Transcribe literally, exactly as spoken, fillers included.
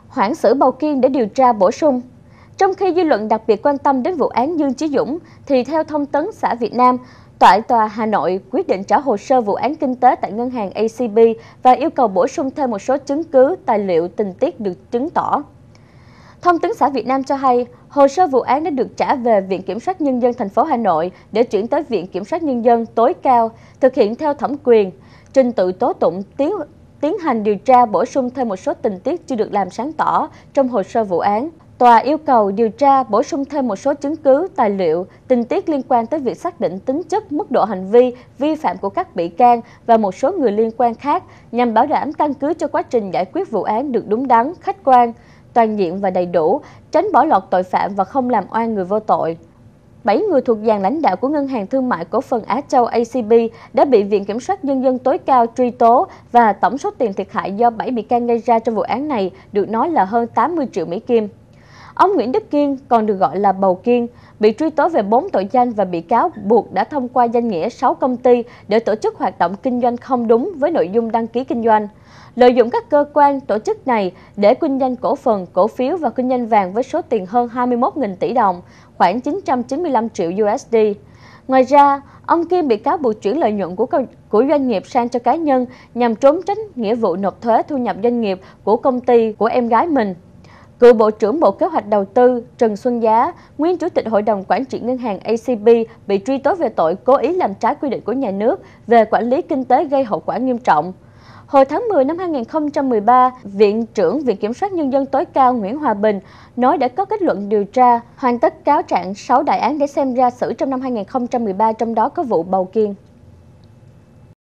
Hoãn xử bầu kiên để điều tra bổ sung. Trong khi dư luận đặc biệt quan tâm đến vụ án Dương Chí Dũng, thì theo Thông tấn xã Việt Nam, Tại tòa Hà Nội quyết định trả hồ sơ vụ án kinh tế tại ngân hàng a xê bê và yêu cầu bổ sung thêm một số chứng cứ, tài liệu, tình tiết được chứng tỏ. Thông tấn xã Việt Nam cho hay, hồ sơ vụ án đã được trả về Viện Kiểm sát Nhân dân thành phố Hà Nội để chuyển tới Viện Kiểm sát Nhân dân tối cao, thực hiện theo thẩm quyền. Trình tự tố tụng tiến, tiến hành điều tra bổ sung thêm một số tình tiết chưa được làm sáng tỏ trong hồ sơ vụ án. Tòa yêu cầu điều tra bổ sung thêm một số chứng cứ, tài liệu, tình tiết liên quan tới việc xác định tính chất, mức độ hành vi, vi phạm của các bị can và một số người liên quan khác nhằm bảo đảm căn cứ cho quá trình giải quyết vụ án được đúng đắn, khách quan, toàn diện và đầy đủ, tránh bỏ lọt tội phạm và không làm oan người vô tội. Bảy người thuộc dàn lãnh đạo của Ngân hàng Thương mại Cổ phần Á Châu a xê bê đã bị Viện Kiểm sát Nhân dân tối cao truy tố và tổng số tiền thiệt hại do bảy bị can gây ra trong vụ án này được nói là hơn tám mươi triệu Mỹ Kim. Ông Nguyễn Đức Kiên, còn được gọi là Bầu Kiên, bị truy tố về bốn tội danh và bị cáo buộc đã thông qua danh nghĩa sáu công ty để tổ chức hoạt động kinh doanh không đúng với nội dung đăng ký kinh doanh, lợi dụng các cơ quan tổ chức này để kinh doanh cổ phần, cổ phiếu và kinh doanh vàng với số tiền hơn hai mươi mốt nghìn tỷ đồng, khoảng chín trăm chín mươi lăm triệu đô la. Ngoài ra, ông Kim bị cáo buộc chuyển lợi nhuận của của doanh nghiệp sang cho cá nhân nhằm trốn tránh nghĩa vụ nộp thuế thu nhập doanh nghiệp của công ty của em gái mình. Cựu Bộ trưởng Bộ Kế hoạch Đầu tư Trần Xuân Giá, nguyên Chủ tịch Hội đồng Quản trị Ngân hàng a xê bê bị truy tố về tội cố ý làm trái quy định của nhà nước về quản lý kinh tế gây hậu quả nghiêm trọng. Hồi tháng mười năm hai nghìn không trăm mười ba, Viện trưởng Viện Kiểm sát Nhân dân tối cao Nguyễn Hòa Bình nói đã có kết luận điều tra, hoàn tất cáo trạng sáu đại án để xem ra xử trong năm hai nghìn không trăm mười ba, trong đó có vụ Bầu Kiên.